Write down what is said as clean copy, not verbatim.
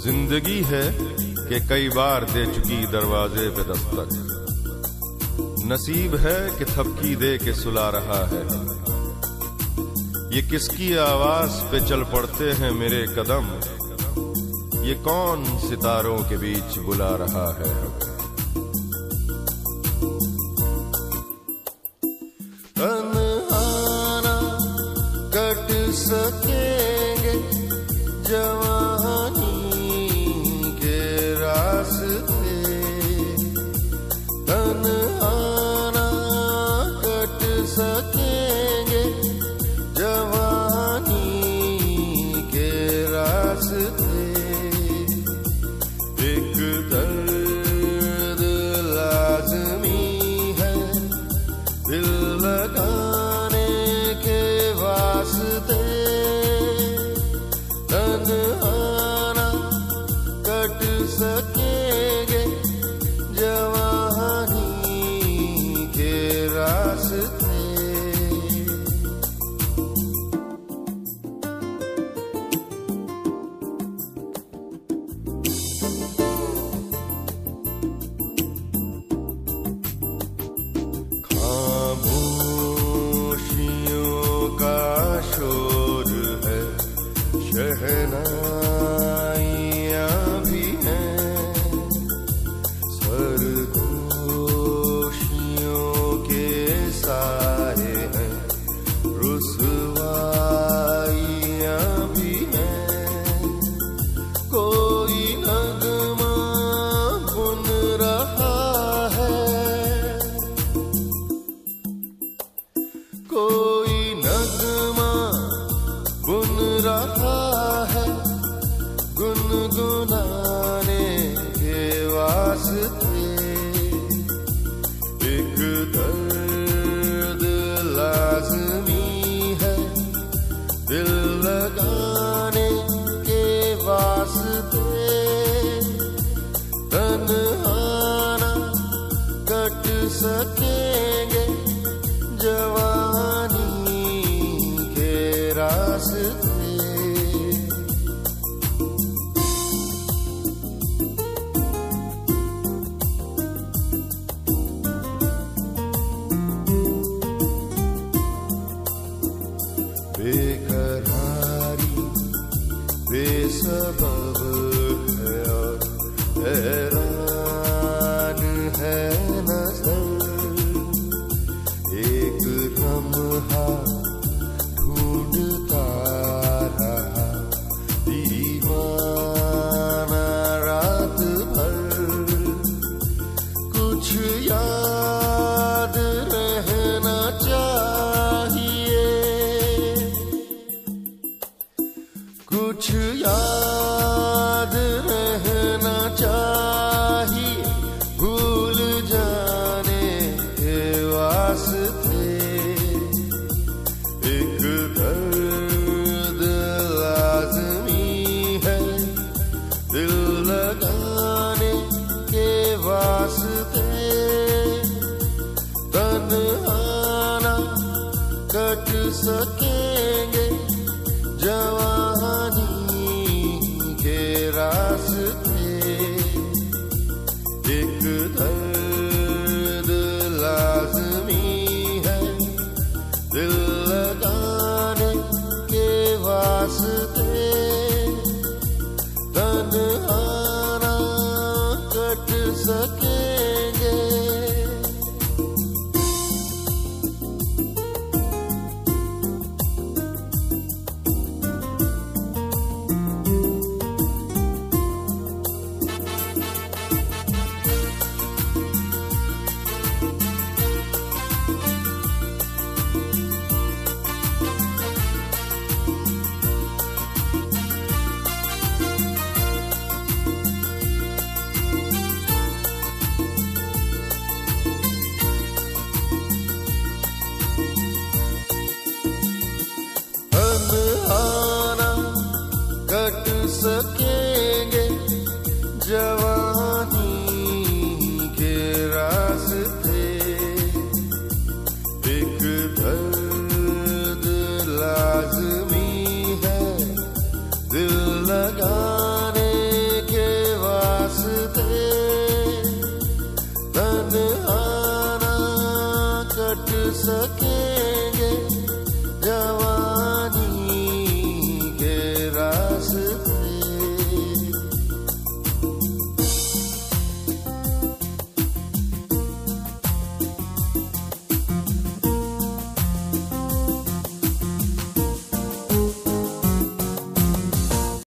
जिंदगी है कि कई बार दे चुकी दरवाजे पे दस्तक, नसीब है कि थपकी दे के सुला रहा है। ये किसकी आवाज पे चल पड़ते हैं मेरे कदम, ये कौन सितारों के बीच बुला रहा है। तन्हाना कट सकेंगे जवानी के रास्ते, तन्हाना कट सकेंगे जवानी के रास्ते। एक दर्द लाज़मी है दिल लगाने के वास्ते, तन्हाना कट सकेंगे जवानी के रास्ते। शोर है शहनाइयाँ भी हैं, सरगोशियों के साए हैं, रुसवाइयाँ भी हैं। कोई नगमा बुन रहा है, कोई नगमा बुन रहा है गुनगुनाने के वास्ते। एक दर्द लाज़मी है दिल लगाने के वास्ते, तन्हाना कट सकेंगे जवानी के रास्ते। बेकरारी बेसबब है और हैरान है नजर, एक लम्हा ढूंढता रहा दीवाना रात भर। कुछ याद रहना चाहिए, कुछ याद रहना चाहिए भूल जाने के वास्ते। एक दर्द लाज़मी है दिल लगाने के वास्ते, तन्हाना कट सकेंगे जवानी के रास्ते। एक दर्द लाज़मी है दिल लगाने के वास्ते, तन्हाना कट सकेंगे। कट सकेंगे जवानी के रास्ते। एक दर्द लाज़मी है दिल लगाने सके